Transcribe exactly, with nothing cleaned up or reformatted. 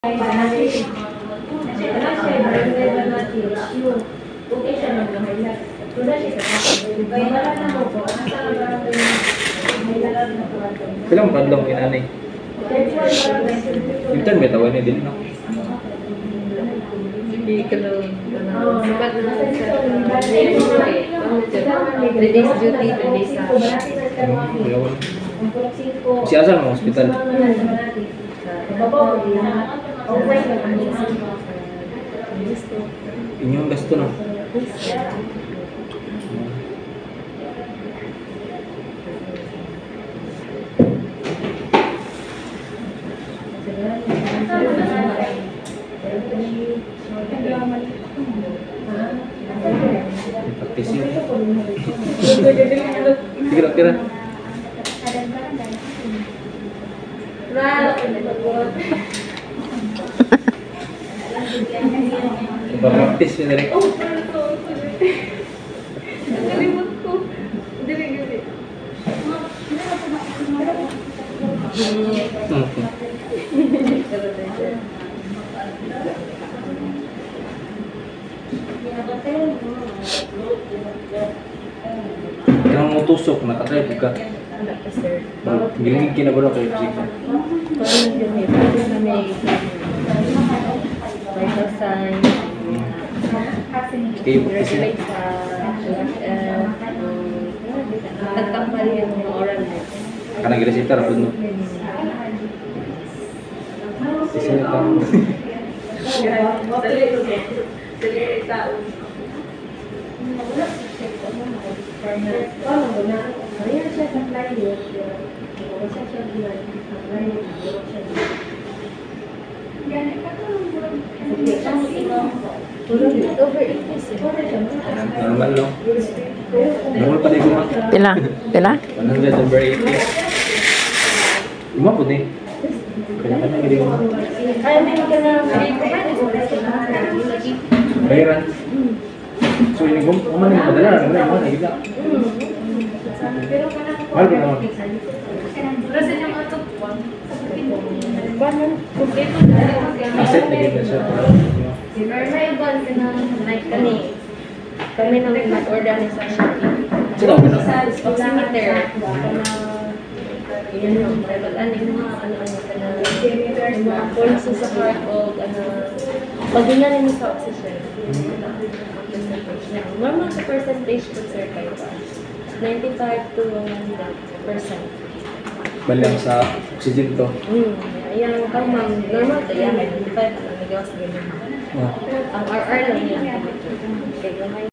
Pilang kadlong inanay. Minsan may tawa ni din no. Hindi ka lang sapat na sa three days duty, three days sa si asal mo hospital. Inyong gasto no. Praktisi. Kira-kira. Praktis ya dari. Yang mau tusuk nakatry buka. Giling kina ba kayo jika? Kayo kasi nagkampal yung oral net. Karena kita sitar betul. Di sini kan. Normal no? Normal pa din kuma. Pila? Pila? one hundred over eighty. Lima po din. Kaya kami hindi mo. Bayaran. So ini gum, mana yang padala, mana mana gila. Mahal ba naman? Asset na gila siya. Kami nang mag-order ni sa Shopee. Sino ba na? Oximeter. Yun yung ano yung mga ano-ano ka na yung mga points sa heart o ano pag rin mo sa oxygen normal sa percentage po sir kayo ba ninety-five to one hundred percent Balang sa oxygen to. hmm ayan kang ma'am normal to yan ninety-five ang nagawas ganyan ang R R lang yan.